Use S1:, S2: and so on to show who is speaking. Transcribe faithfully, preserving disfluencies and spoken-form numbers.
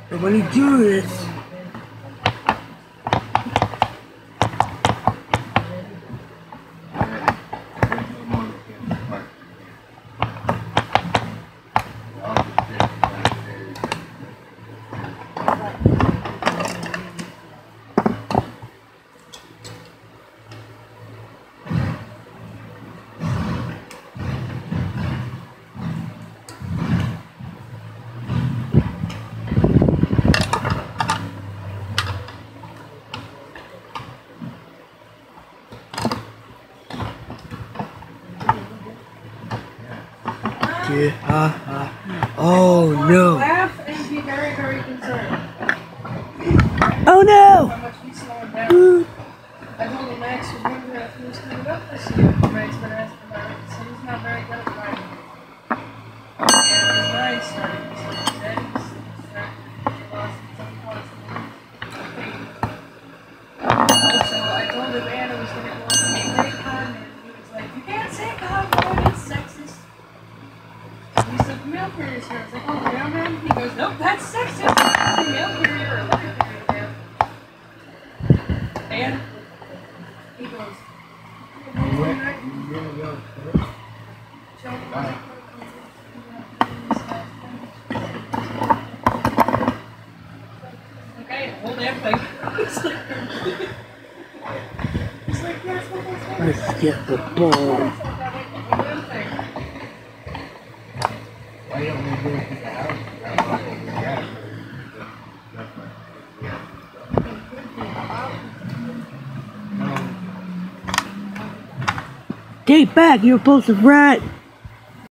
S1: And when you do this, yeah, uh, uh, oh no.
S2: Laugh and be very, very concerned.
S1: Oh no!
S2: How much he's slowing down. I told him Max was wondering if he was coming up this year. Max been asking about it, so he's not very good at driving. And his mind's starting to slip his head. He's starting to get lost in some parts of the Also, I told him Anna was going to go to a great con, and he was like, you can't say cowboy, it's sexist. He said, mail carrier, sir. I was like, oh, mailman? He goes, nope, that's sexist. I say mail carrier or letter carrier, man. And he goes, okay, hold everything. He's like, yes, what was that?
S1: Let's get the ball.
S3: Why don't we go to the house?
S1: Get back, you're supposed to rat.